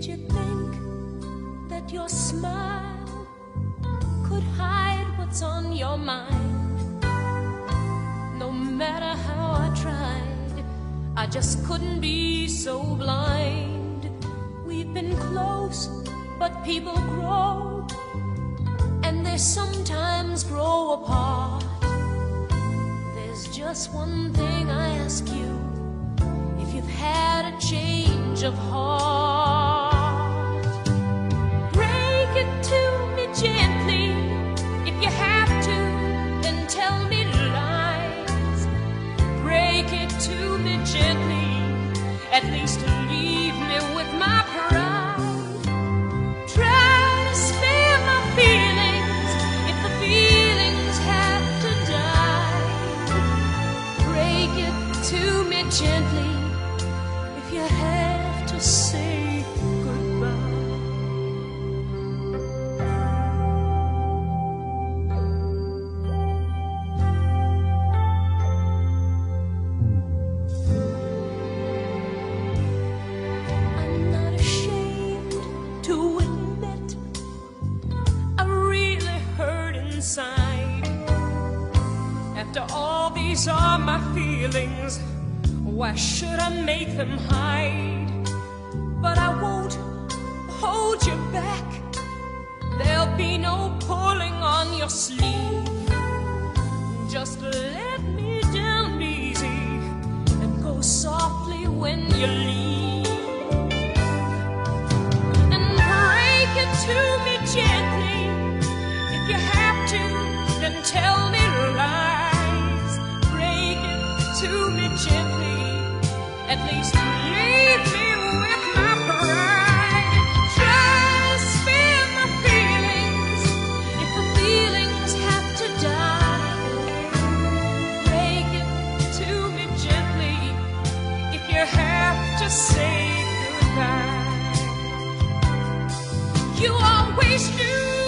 Did you think that your smile could hide what's on your mind? No matter how I tried, I just couldn't be so blind. We've been close, but people grow, and they sometimes grow apart. There's just one thing I ask you: if you've had a change of heart, break it to me gently. If you have to, then tell me lies. Break it to me gently, at least leave me with my pride. Try to spare my feelings if the feelings have to die. Break it to me gently if you have to say goodbye. I'm not ashamed to admit I really hurt inside. After all, these are my feelings. Why should I make them hide? But I won't hold you back. There'll be no pulling on your sleeve. Just let me down easy and go softly when you leave. And break it to me gently. If you have to, then tell me lies. Break it to me gently, at least leave me with my pride. Try to spare my feelings if the feelings have to die. Break it to me gently if you have to say goodbye. You always knew